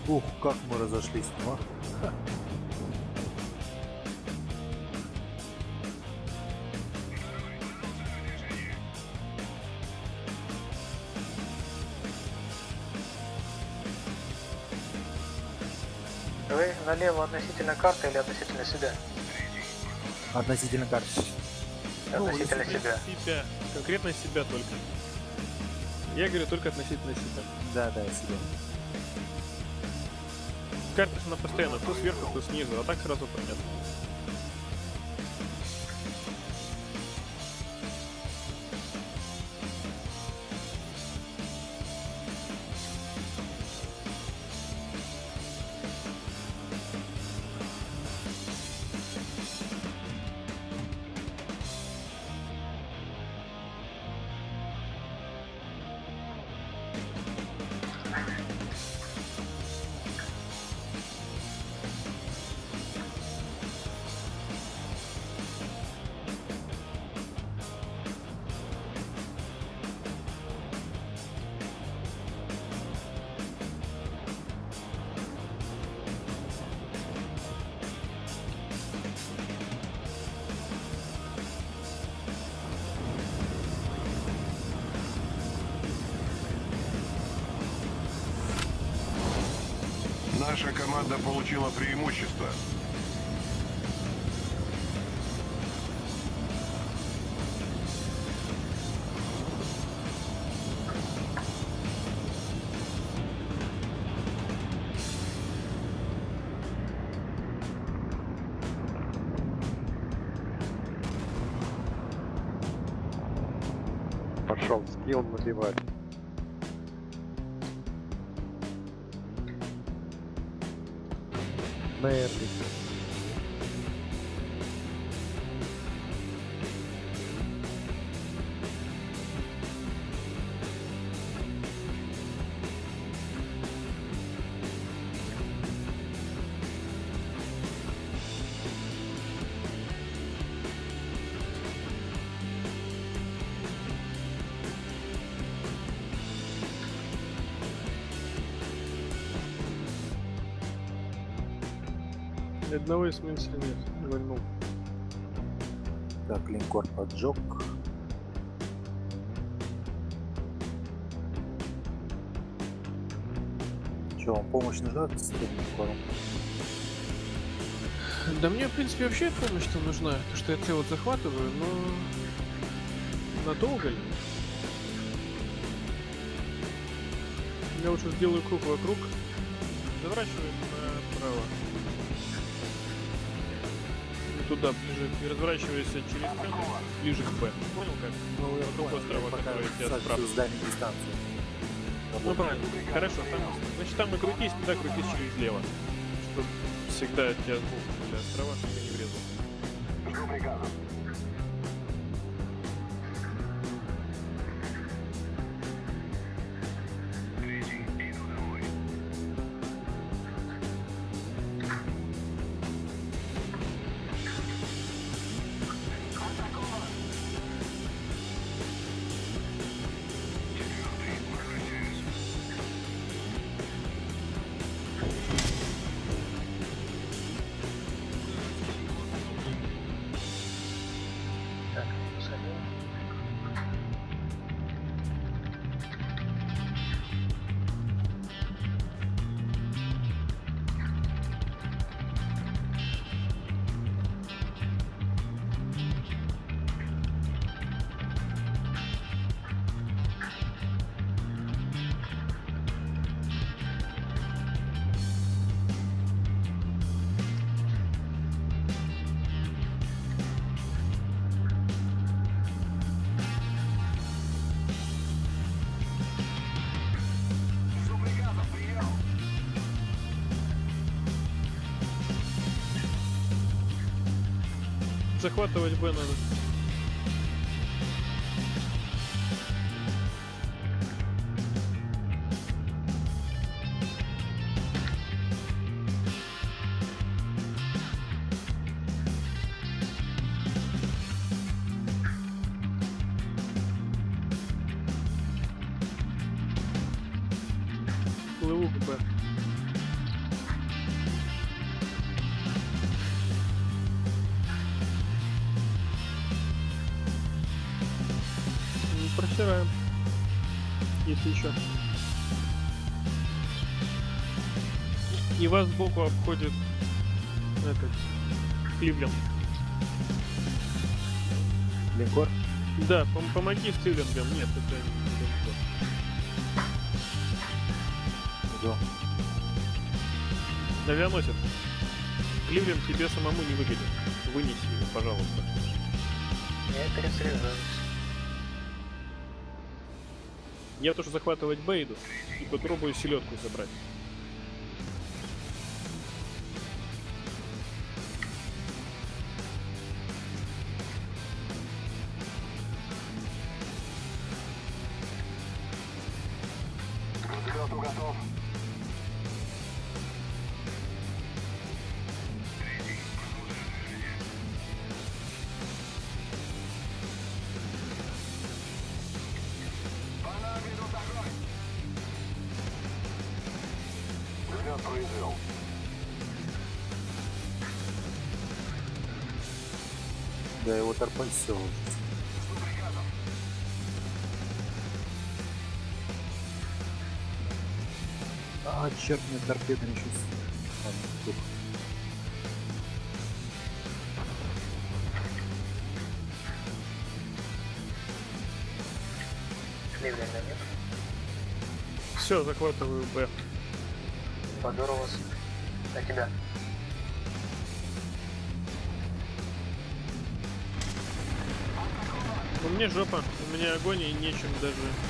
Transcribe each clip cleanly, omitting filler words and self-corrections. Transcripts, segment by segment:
Ух, как мы разошлись, ну. Вы налево относительно карты или относительно себя? Относительно карты. Относительно себя. Конкретно себя только. Я говорю только относительно себя. Да, себя. Карта она постоянно то сверху, то снизу, а так сразу понятно. Наша команда получила преимущество. Пошел скилл набивать. Наверное. Одного из смысла нет, вольнул. Так, линкор поджег. Че, вам помощь нужна с этим линкором? Да мне, в принципе, вообще помощь-то нужна, потому что я целый захватываю, но надолго ли? Я лучше сделаю круг вокруг, заворачиваю направо. Туда ближе, и разворачивайся через М, ближе к Б. Понял как? Ну, я Вокруг острова, который тебя справа. с дальней дистанции. Ну правильно, хорошо, там, значит там и крутись, туда крутись через лево. Чтобы всегда тебя сбоку были острова, чтобы не врезал. Так, посадил. Захватывать Б надо. Плыву к Б. Обсираем. Если еще. И вас сбоку обходит этот Кливленд. Линкор? Да, помоги с Кливлендом. Нет, это не Линкор. Иду. Авианосец. Кливленд тебе самому не выгоден. Вынеси его, пожалуйста. Я пересрезаюсь. Я тоже захватывать Б иду и попробую селедку забрать. Взлету готов. По нам ведут огонь. Взлет произвел. Да, его торпать все. Что приказом? А, черт, мне торпеда сейчас. Кливленда нет. Все, захватываю Б. Подор у вас. На тебя. У меня жопа, у меня огонь и нечем даже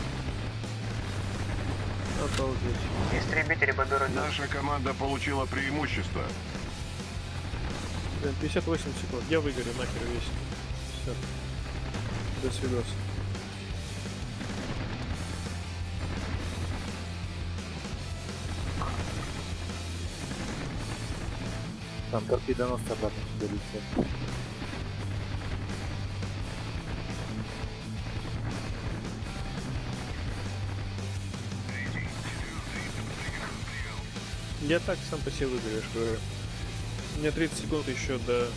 обалдеть. Истребители Бобер идет. Наша команда получила преимущество. Блин, 58 секунд. Я выгорю нахер весь. Все. До свидос. Там торпедонос обратно сюда летит. Я так сам по себе выиграешь, говорю. У меня 30 секунд еще до...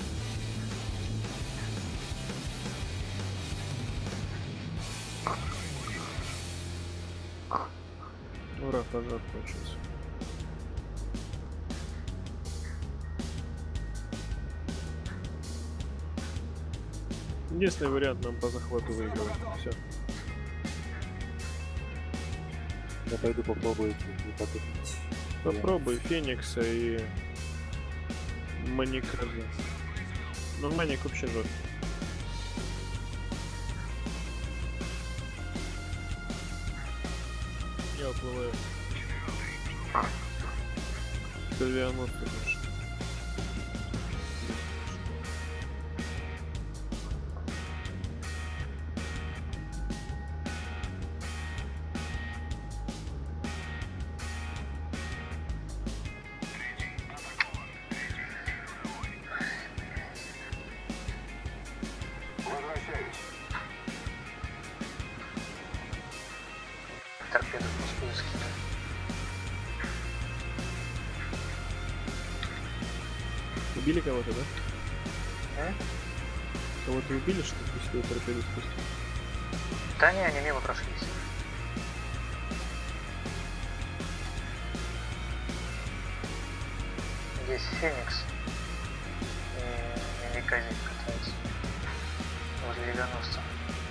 Ура, пожар кончился. Единственный вариант нам по захвату выигрывать. Все. Я пойду попробую потопить. Попробуй Феникса и Маника. Ну, Маник вообще жестко. Я уплываю. К авианосцу больше. Возвращаюсь. Торпеду пустую скину. Убили кого-то, да? А? Кого-то убили, что ли, после торпеды спустили? Да не, они мимо прошлись. Здесь Феникс и Меликазик катается возле авианосца.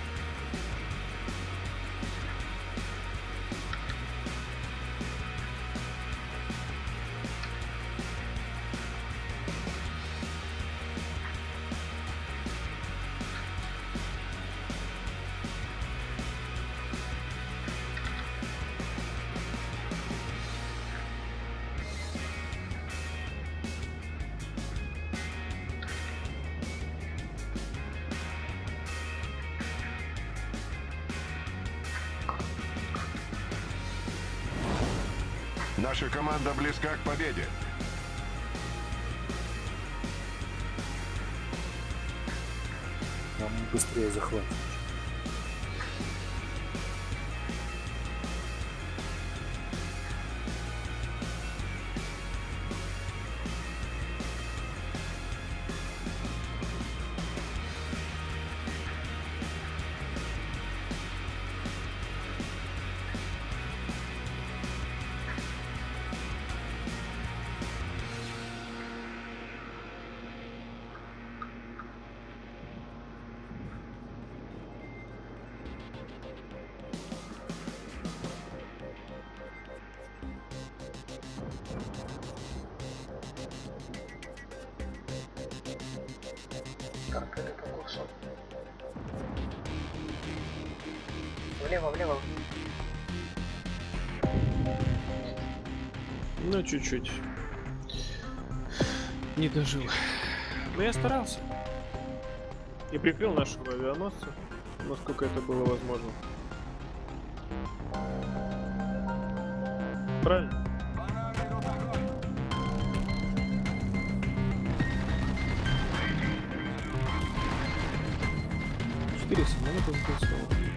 Наша команда близка к победе. Нам быстрее захватить. Торпеды по курсу. Влево, влево. Ну, чуть-чуть. Не дожил. Но я старался. И прикрыл нашего авианосца, насколько это было возможно. Правильно? Четыре самолета сбросило.